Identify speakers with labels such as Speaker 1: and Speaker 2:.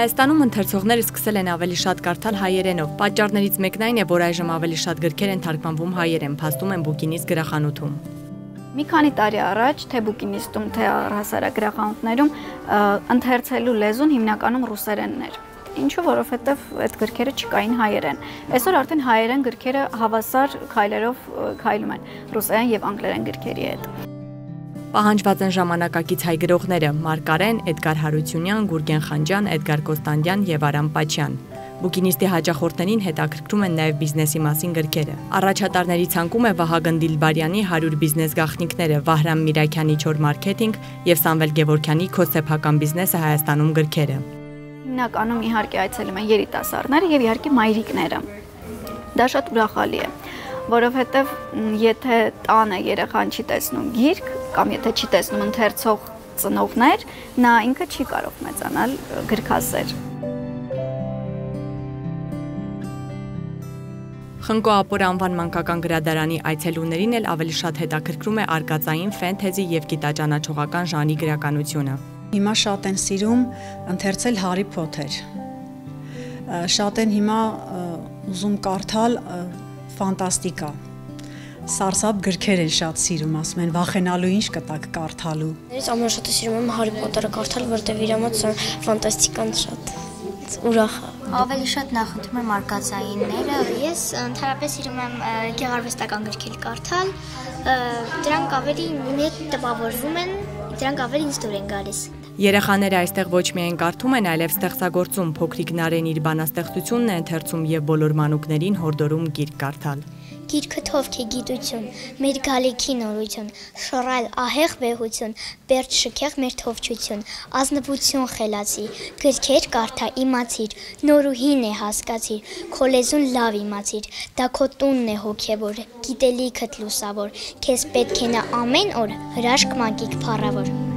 Speaker 1: Հայաստանում ընթերցողները սկսել են ավելի շատ կարդալ հայերենով։ Պատճառներից մեկն այն է, որ այժմ ավելի շատ գրքեր են թարգմանվում հայերեն, փաստում են Բուկինիստ գրախանութում։
Speaker 2: Մի քանի տարի առաջ թե Բուկինիստում, թե առհասարակ գրախանութներում ընթերցելու լեզուն հիմնականում ռուսերենն էր։ Ինչու, որովհետև այդ գրքերը չկային հայերեն։ Այսօր արդեն հայերեն գրքերը հավասար քայլերով քայլում են ռուսերեն եւ անգլերեն գրքերի հետ։
Speaker 1: Պահանջված են ժամանակակից հայ գրողները՝ Մարկ Արեն, Էդգար Հարությունյան, Գուրգեն Խանջյան, Էդգար Կոստանդյան եւ Արամ Պաչյան։ Բուկինիստի հաճախորդներին հետաքրքրում են նաև բիզնեսի մասին գրքերը։ Առաջատարների ցանկում է Վահագն Դիլբարյանի 100 բիզնես գաղտնիքները, Վահրամ Միրաքյանի 4 մարքեթինգ եւ Սամվել Գևորգյանի Քո սեփական բիզնեսը Հայաստանում գրքերը։
Speaker 2: Հիմնականում իհարկե այցելում են երիտասարդները եւ իհարկե մայրիկները։ Դա շատ ուրախալի է, որովհետեւ եթե տանը երեխան չի տեսնում գիրք կամ եթե չի տեսնում ընթերցող ծնողներ, նա ինքը չի կարող մեծանալ գրքասեր։
Speaker 1: Խնկո Ապոր անվան մանկական գրադարանի այցելուներին էլ ավելի շատ հետաքրքրում է արկածային, ֆենթեզի եւ գիտաճանաչողական ժանրի գրականությունը։
Speaker 3: Հիմա շատ են սիրում ընթերցել Հարի Փոթեր։ Շատ են հիմա ուզում կարդալ ֆանտաստիկա։ Սարսափ գրքեր են շատ սիրում, ասում են վախենալու ինչ կտակ կարդալու։
Speaker 4: Ես ամենաշատը սիրում եմ Հարի Փոթերը կարդալ, որտեղ իր մոտ ֆանտաստիկան շատ ուրախ է։
Speaker 5: Ավելի շատ նախընտրում եմ արկածայինները։ Ես ընդհանրապես սիրում եմ գեղարվեստական գրքեր կարդալ։ Դրանք ավելի մեկ տպավորվում են, դրանք ավելի ինձ դուր են գալիս։
Speaker 1: Երեխաները այստեղ ոչ միայն կարդում են, այլև ստեղծագործում։ Փոքրիկ Նարեն իր բանաստեղծությունն է ընթերցում եւ բոլոր մանուկներին հորդորում գիրք կարդալ։
Speaker 5: Գիրքը թովք է գիտություն, մեր գալիքի նորություն, շռայլ ահեղ վեհություն, բերդ շքեղ մեր թովչություն, ազնվություն խելացի, գրքեր կարդա իմացիր, նորուհին է հասկացիր, քո լեզուն լավ իմացիր, դա քո տունն է հոգևոր, գիտելիքդ լուսավոր, քեզ պետք է նա ամեն օր հրաշք մանկիկ փառավոր։